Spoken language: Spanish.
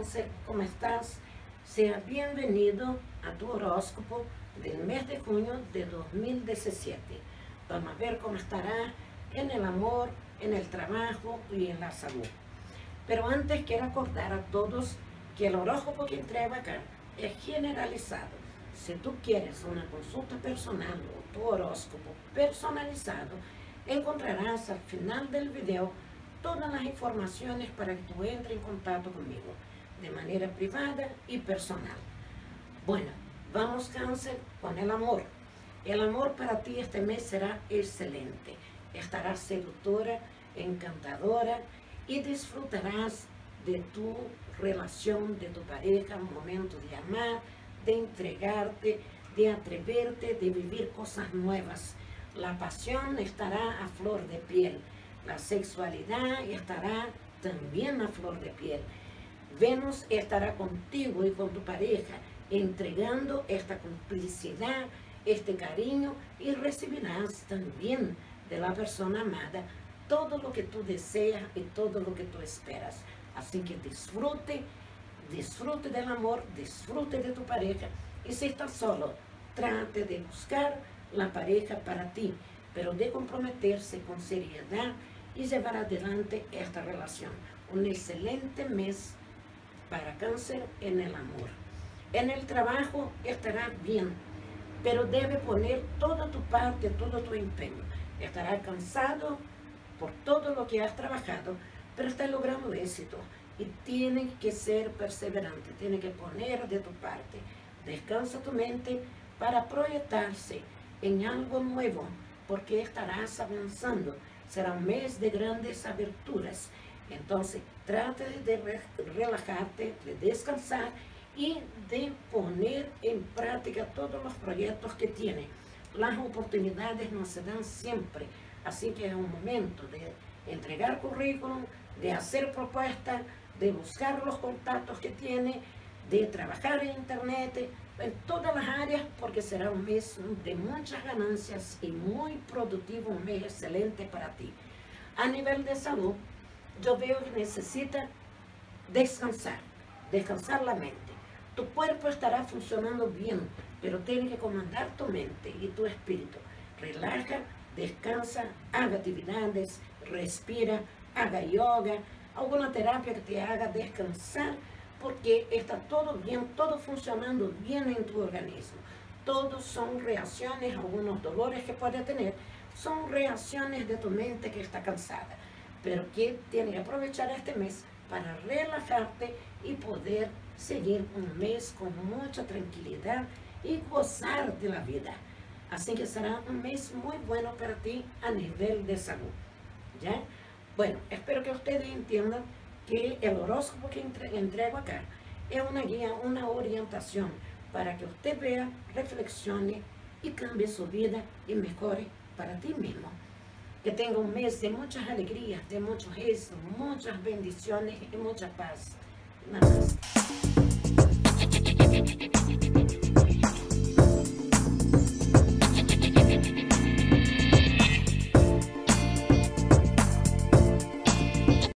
Cáncer, ¿cómo estás? Sea bienvenido a tu horóscopo del mes de junio de 2017. Vamos a ver cómo estará en el amor, en el trabajo y en la salud. Pero antes quiero acordar a todos que el horóscopo que entrego acá es generalizado. Si tú quieres una consulta personal o tu horóscopo personalizado, encontrarás al final del video todas las informaciones para que tú entres en contacto conmigo de manera privada y personal. Bueno, vamos Cáncer con el amor. El amor para ti este mes será excelente. Estarás seductora, encantadora y disfrutarás de tu relación, de tu pareja, un momento de amar, de entregarte, de atreverte, de vivir cosas nuevas. La pasión estará a flor de piel. La sexualidad estará también a flor de piel. Venus estará contigo y con tu pareja, entregando esta complicidad, este cariño, y recibirás también de la persona amada todo lo que tú deseas y todo lo que tú esperas. Así que disfrute del amor, disfrute de tu pareja, y si estás solo, trate de buscar la pareja para ti, pero de comprometerse con seriedad y llevar adelante esta relación. Un excelente mes para Cáncer en el amor. En el trabajo estará bien, pero debe poner toda tu parte, todo tu empeño. Estará cansado por todo lo que has trabajado, pero está logrando éxito y tiene que ser perseverante, tiene que poner de tu parte. Descansa tu mente para proyectarse en algo nuevo, porque estarás avanzando. Será un mes de grandes aberturas. Entonces, trate de relajarte, de descansar y de poner en práctica todos los proyectos que tiene. Las oportunidades no se dan siempre, así que es un momento de entregar currículum, de hacer propuestas, de buscar los contactos que tiene, de trabajar en internet, en todas las áreas, porque será un mes de muchas ganancias y muy productivo, un mes excelente para ti. A nivel de salud, yo veo que necesita descansar la mente. Tu cuerpo estará funcionando bien, pero tiene que comandar tu mente y tu espíritu. Relaja, descansa, haga actividades, respira, haga yoga, alguna terapia que te haga descansar, porque está todo bien, todo funcionando bien en tu organismo. Todos son reacciones, algunos dolores que puedes tener, son reacciones de tu mente que está cansada, pero que tienes que aprovechar este mes para relajarte y poder seguir un mes con mucha tranquilidad y gozar de la vida. Así que será un mes muy bueno para ti a nivel de salud, ¿ya? Bueno, espero que ustedes entiendan que el horóscopo que entrego acá es una guía, una orientación para que usted vea, reflexione y cambie su vida y mejore para ti mismo. Que tenga un mes de muchas alegrías, de muchos éxitos, muchas bendiciones y mucha paz. Namaste.